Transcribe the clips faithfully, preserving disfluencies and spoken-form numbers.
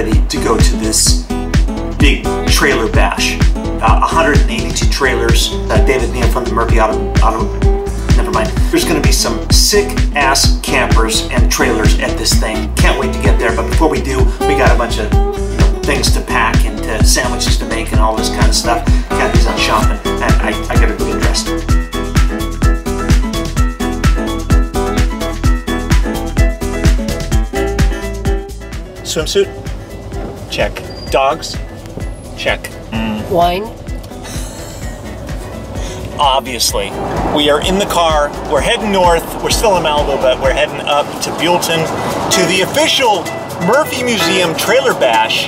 ready to go to this big trailer bash. Uh, one hundred eighty-two trailers. Uh, David Neal from the Murphy Auto, Auto, never mind. There's gonna be some sick ass campers and trailers at this thing. Can't wait to get there, but before we do, we got a bunch of you know, things to pack and to sandwiches to make and all this kind of stuff. Kathy's out shopping, and I, I gotta go get dressed. Swimsuit? Check. Dogs? Check. Mm. Wine? Obviously. We are in the car, we're heading north, we're still in Malibu, but we're heading up to Buellton to the official Murphy Museum Trailer Bash.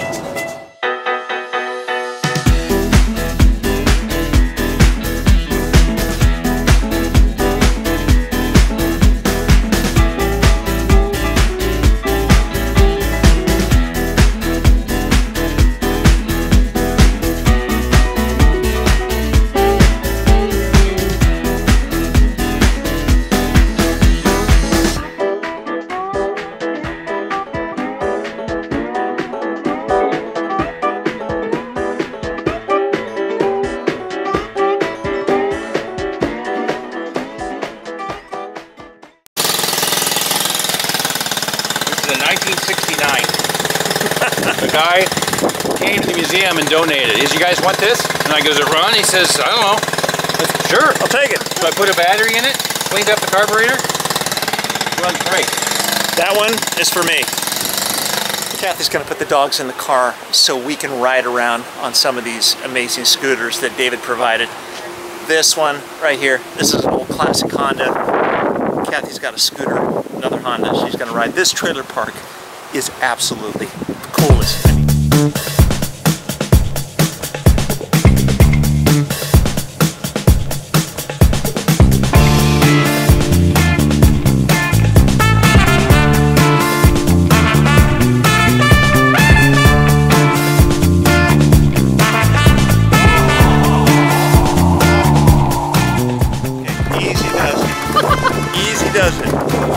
nineteen sixty-nine. The guy came to the museum and donated. He said, "You guys want this?" And I goes, "It run?" He says, "I don't know." I said, "Sure, I'll take it." So I put a battery in it, cleaned up the carburetor. It runs great. That one is for me. Kathy's gonna put the dogs in the car so we can ride around on some of these amazing scooters that David provided. This one right here, this is an old classic Honda. Kathy's got a scooter, another Honda. She's gonna ride. This trailer park is absolutely the coolest. Does it?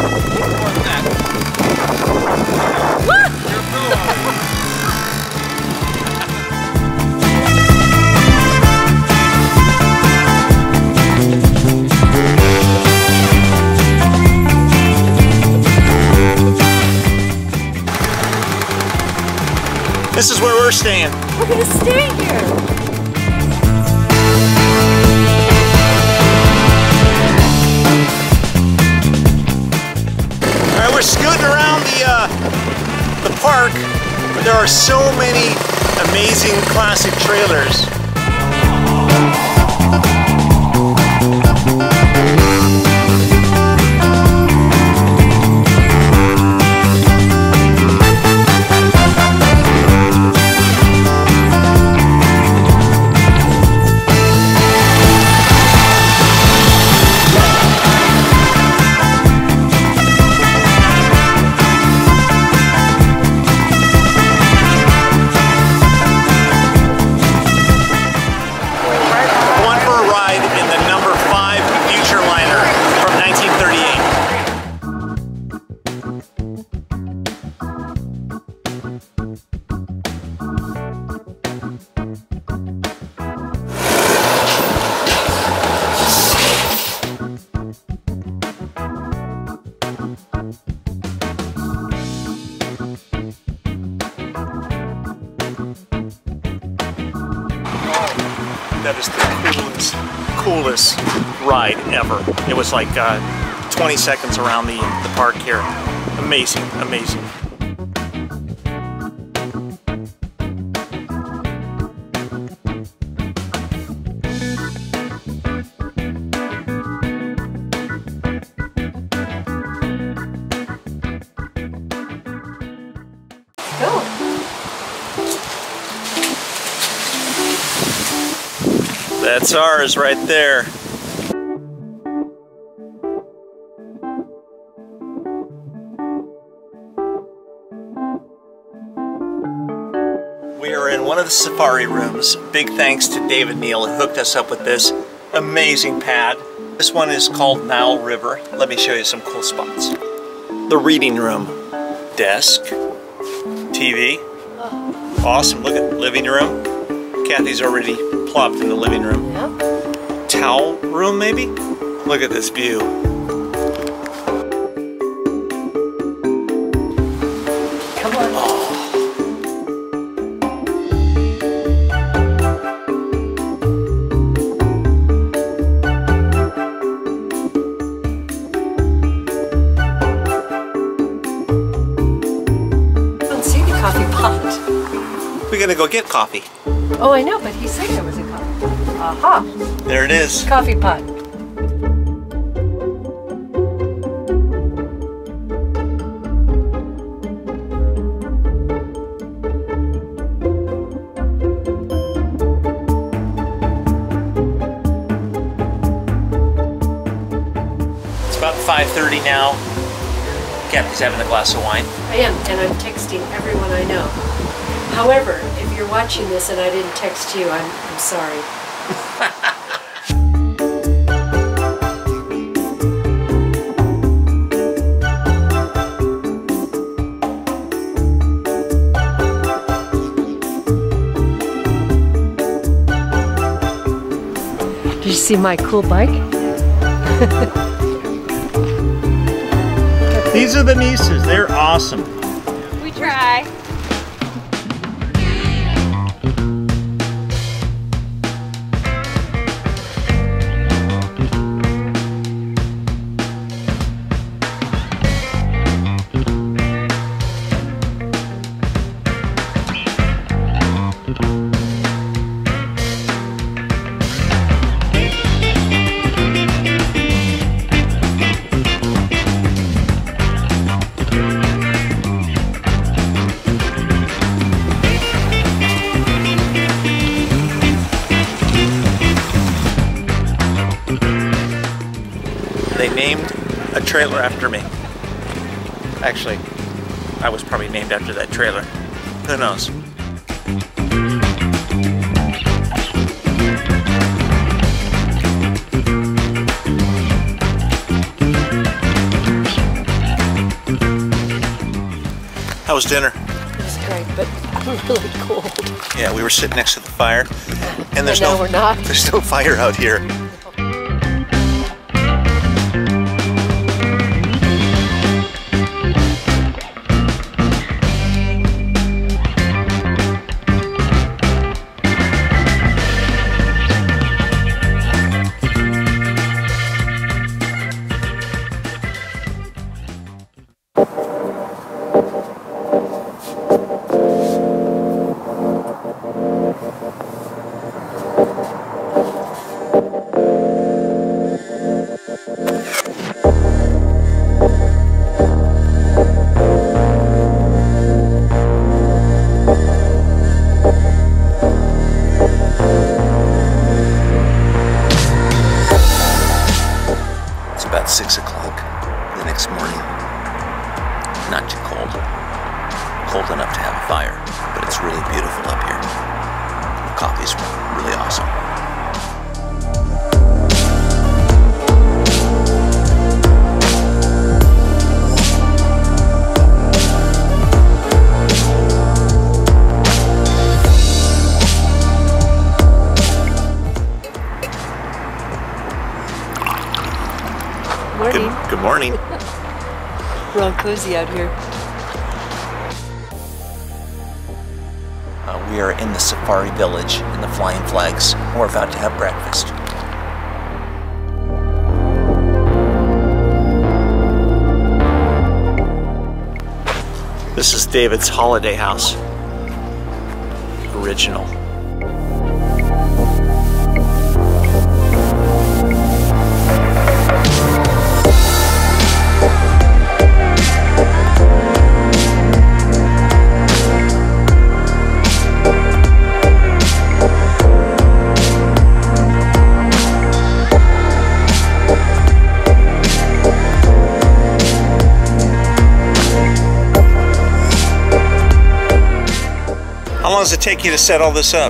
This is where we're staying. We're gonna stay here. We're scooting around the uh, the park. There are so many amazing classic trailers. That is the coolest, coolest ride ever. It was like uh, twenty seconds around the, the park here. Amazing, amazing. Go. That's ours right there. We are in one of the safari rooms. Big thanks to David Neal who hooked us up with this amazing pad. This one is called Nile River. Let me show you some cool spots. The reading room, desk, T V, Awesome. Look at living room. Kathy's already plopped in the living room. Yep. Towel room, maybe? Look at this view. Come on. Oh. I don't see the coffee pot. We're gonna go get coffee. Oh, I know, but he said there was a coffee. Aha! There it is. Coffee pot. It's about five thirty now. Kathy's having a glass of wine. I am, and I'm texting everyone I know. However, if you're watching this and I didn't text you, I'm, I'm sorry. Did you see my cool bike? These are the nieces. They're awesome. We try. They named a trailer after me. Actually, I was probably named after that trailer. Who knows? How was dinner? It was great, but really cold. Yeah, we were sitting next to the fire, and there's And now no we're not. there's no fire out here. Six o'clock the next morning. Not too cold. Cold enough to have a fire, but it's really beautiful up here. The coffee's really awesome. Morning. Good, good morning. We're all cozy out here. Uh, we are in the Safari Village in the Flying Flags. We're about to have breakfast. This is David's holiday house. Original. How long does it take you to set all this up?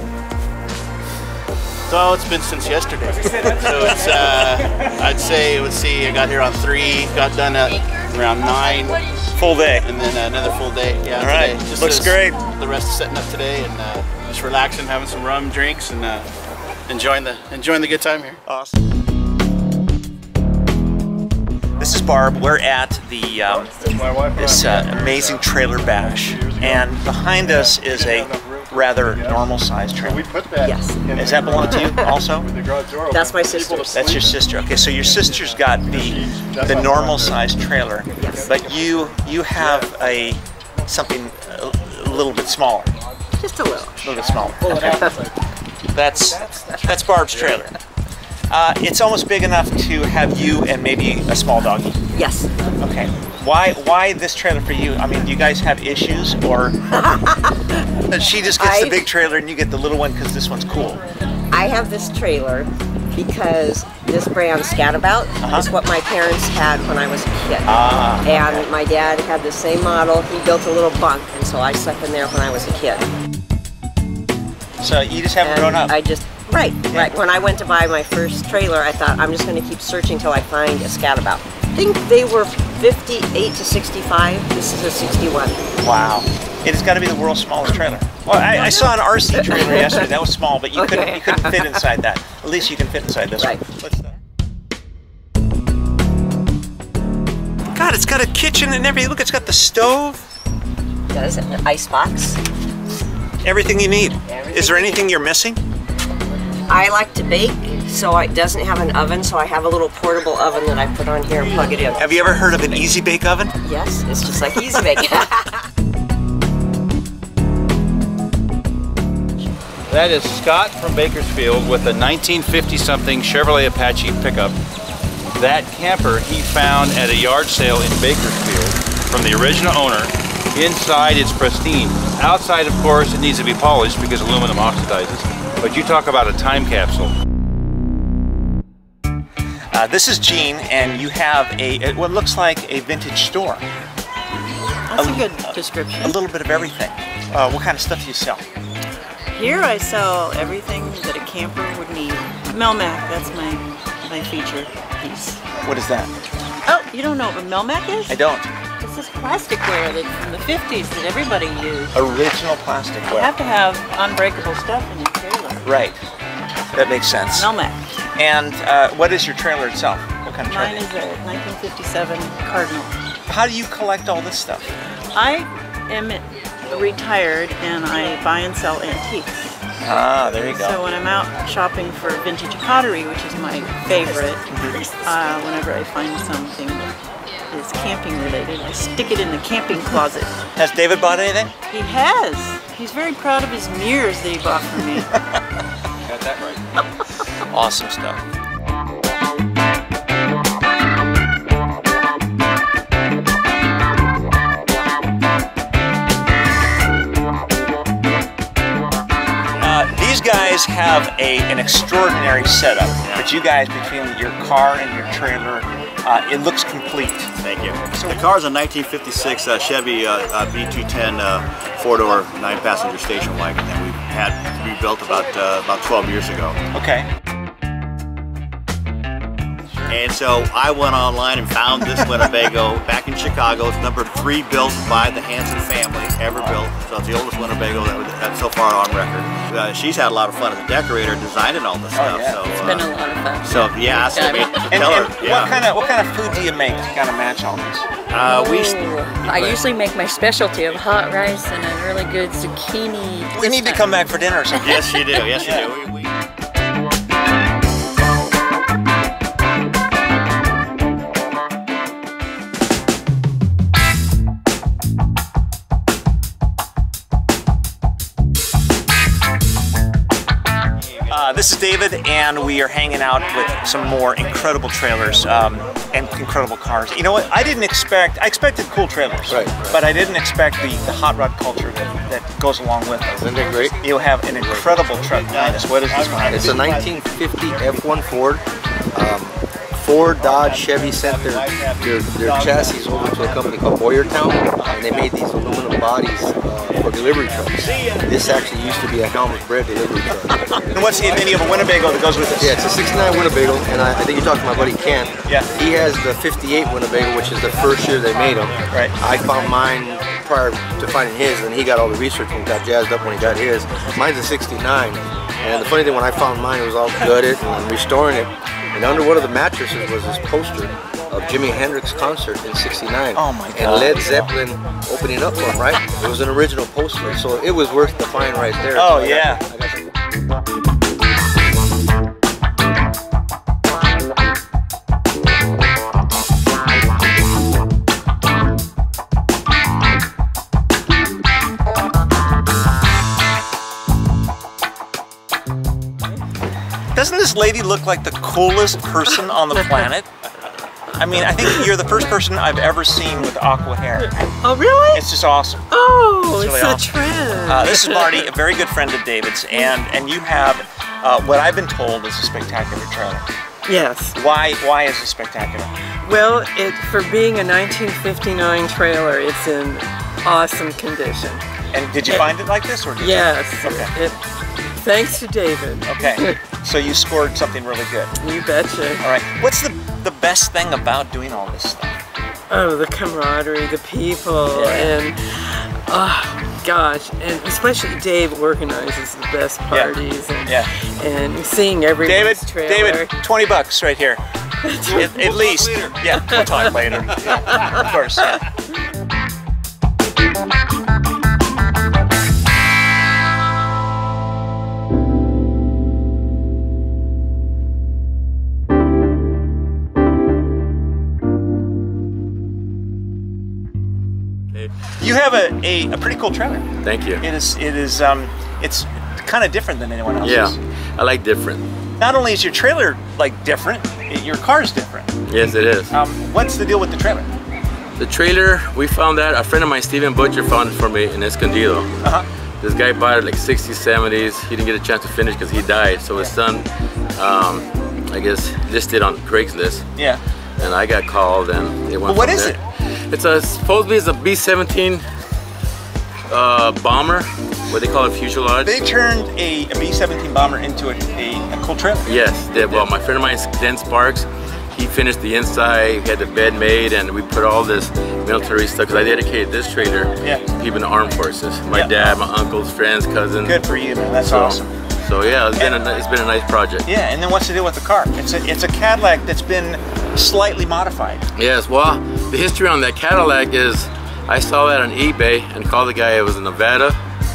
So it's been since yesterday. So it's, uh, I'd say, let's see, I got here on three, got done at around nine. Full day. And then another full day. Yeah. All right, today. Just looks as, great. the rest is setting up today and uh, just relaxing, having some rum drinks, and uh, enjoying the enjoying the good time here. Awesome. This is Barb. We're at the um, this uh, amazing trailer bash, and behind us is a rather normal-sized trailer. Yes. Does that belong to you also? That's my sister's. That's your sister. Okay, so your sister's got the the normal-sized trailer, Yes. but you you have a something a, a little bit smaller. Just a little. A little bit smaller. Okay. That's that's Barb's trailer. Uh, it's almost big enough to have you and maybe a small doggy. Yes. Okay. Why why this trailer for you? I mean, do you guys have issues, or she just gets the I- big trailer and you get the little one because this one's cool? I have this trailer because this brand Scatabout Uh-huh. is what my parents had when I was a kid. Ah, And my dad had the same model. He built a little bunk, and so I slept in there when I was a kid. So you just haven't And grown up. I just, right, right. When I went to buy my first trailer, I thought I'm just going to keep searching till I find a Scatabout. I think they were fifty-eight to sixty-five. This is a sixty-one. Wow. It has got to be the world's smallest trailer. Well, I, I saw an R C trailer yesterday. That was small, but you couldn't Okay. you couldn't fit inside that. At least you can fit inside this Right. one. What's that? God, it's got a kitchen and everything. Look, it's got the stove. Does an ice box. Everything you need. Is there anything you're missing? I like to bake, so it doesn't have an oven, so I have a little portable oven that I put on here and plug it in. Have you ever heard of an Easy Bake Oven? Yes, it's just like Easy Bake. That is Scott from Bakersfield with a nineteen fifty something Chevrolet Apache pickup. That camper he found at a yard sale in Bakersfield from the original owner. Inside it's pristine. Outside, of course, it needs to be polished because aluminum oxidizes. But you talk about a time capsule. Uh, this is Gene, and you have a what looks like a vintage store. That's a good description. A little bit of everything. Uh, what kind of stuff do you sell? Here I sell everything that a camper would need. Melmac, that's my my feature piece. What is that? Oh, you don't know what Melmac is? I don't. It's this plasticware that from the fifties that everybody used. Original You plasticware. have to have unbreakable stuff in your trailer. Right. That makes sense. Melmac. And uh, what is your trailer itself? What kind of Mine trailer? is a nineteen fifty-seven Cardinal. How do you collect all this stuff? I am retired and I buy and sell antiques. Ah, there you So go. when I'm out shopping for vintage pottery, which is my favorite, uh, whenever I find something that is camping related, I stick it in the camping closet. Has David bought anything? He has. He's very proud of his mirrors that he bought for me. Got that right. Awesome stuff. These guys have a, an extraordinary setup, but you guys, between your car and your trailer, uh, it looks complete. Thank you. So the car is a nineteen fifty-six uh, Chevy uh, uh, B two ten uh, four-door, nine-passenger station wagon that we had rebuilt about uh, about twelve years ago. Okay. And so I went online and found this Winnebago back in Chicago. It's number three built by the Hanson family, ever built. So it's the oldest Winnebago that was, that's so far on record. Uh, she's had a lot of fun as a decorator designing all this stuff. yeah. So, It's uh, been a lot of fun. so yeah, so I mean, And, tell her, and yeah. what kind of what kind of food do you make to kind of match all these? Uh, we, I usually make my specialty of hot rice and a really good zucchini. We need to come back for dinner or something. yes, you do. Yes, you Yeah. do. We, we, Uh, this is David, and we are hanging out with some more incredible trailers um, and incredible cars. You know what? I didn't expect, I expected cool trailers, Right, right. but I didn't expect the, the hot rod culture that, that goes along with it. Isn't that great? You have an incredible truck behind us. What is this behind us? It's a nineteen fifty F one Ford. Um, Ford, Dodge, Chevy sent their, their, their chassis over to a company called Boyertown, and they made these aluminum bodies uh, for delivery trucks. This actually used to be a Helmut Bread delivery truck. And what's the, and then you have a Winnebago that goes with this? Yeah, it's a sixty-nine Winnebago, and I, I think you're talking to my buddy Ken. Yeah. He has the fifty-eight Winnebago, which is the first year they made them. Right. I found mine prior to finding his, and he got all the research and got jazzed up when he got his. Mine's a sixty-nine, and the funny thing, when I found mine, it was all gutted, and I'm restoring it. And under one of the mattresses was this poster of Jimi Hendrix concert in sixty-nine. Oh my God. And Led Zeppelin opening up for him, right? It was an original poster, so it was worth the find right there. Oh, so yeah. I got, I got Doesn't this lady look like the coolest person on the planet? I mean, I think you're the first person I've ever seen with aqua hair. Oh, really? It's just awesome. Oh, It's it's, really a awesome. trend. Uh, this is Marty, a very good friend of David's, and and you have uh, what I've been told is a spectacular trailer. Yes. Why why is it spectacular? Well, it for being a nineteen fifty-nine trailer, it's in awesome condition. And did you It- find it like this, or did Yes. You? Okay. It, thanks to David. Okay. So you scored something really good. You betcha. All right. What's the the best thing about doing all this stuff? Oh, the camaraderie, the people, Yeah. and oh gosh, and especially Dave organizes the best parties, and Yeah. and seeing everyone's David, trailer. David, twenty bucks right here. at, at least. Yeah, we'll talk later. Yeah, of course. Yeah. You have a, a, a pretty cool trailer. Thank you. It is it is um it's kind of different than anyone else's. Yeah, I like different. Not only is your trailer like different, it, your car's different. Yes, it is. Um, what's the deal with the trailer? The trailer, we found that, a friend of mine, Stephen Butcher, found it for me in Escondido. Uh-huh. This guy bought it like sixties, seventies. He didn't get a chance to finish because he died. So his son, um, I guess, listed on Craigslist. Yeah. And I got called and it went Well, what from is there. It's a, supposedly it's a B seventeen uh, bomber, what they call a fuselage. They turned a, a B seventeen bomber into a, a, a cool trailer. Yes, they, well, my friend of mine, Den Sparks, he finished the inside, we had the bed made, and we put all this military stuff, because I dedicated this trailer Yeah. to people in the armed forces. My Yeah. dad, my uncles, friends, cousins. Good for you, man. That's so, awesome. So yeah, it's been, a, it's been a nice project. Yeah, and then what's the deal with the car? It's a, it's a Cadillac that's been slightly modified. Yes, well, the history on that Cadillac is, I saw that on eBay and called the guy, it was in Nevada.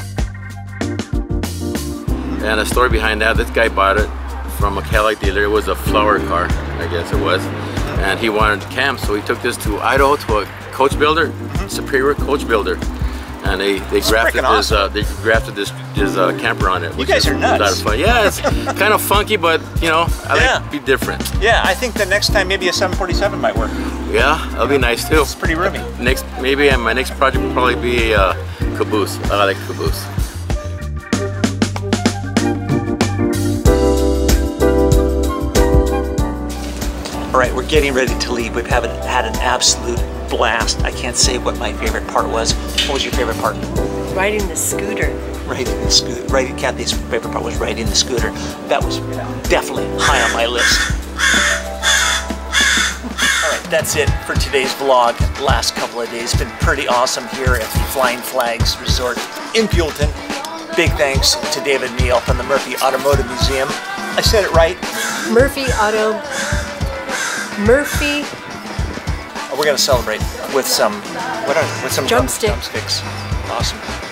And the story behind that, this guy bought it from a Cadillac dealer. It was a flower car, I guess it was. And he wanted to camp, so he took this to Idaho to a coach builder, Superior Coach Builder. And they, they grafted freaking this uh, they grafted this, this uh, camper on it. You which guys is are a lot nuts. of fun. Yeah, it's kind of funky, but you know, I Yeah. like to be different. Yeah, I think the next time maybe a seven forty-seven might work. Yeah, that'll be nice too. It's pretty roomy. Next, maybe uh, my next project will probably be a uh, caboose. I like caboose. All right, we're getting ready to leave. We've had, had an absolute blast. I can't say what my favorite part was. What was your favorite part? Riding the scooter. Riding the scooter. Riding, Kathy's favorite part was riding the scooter. That was definitely high on my list. All right, that's it for today's vlog. Last couple of days been pretty awesome here at the Flying Flags Resort in Buellton. Big thanks to David Neal from the Murphy Automotive Museum. I said it right. Murphy Auto. Murphy. We're gonna celebrate with some what are with some Drumstick. drumsticks. Awesome.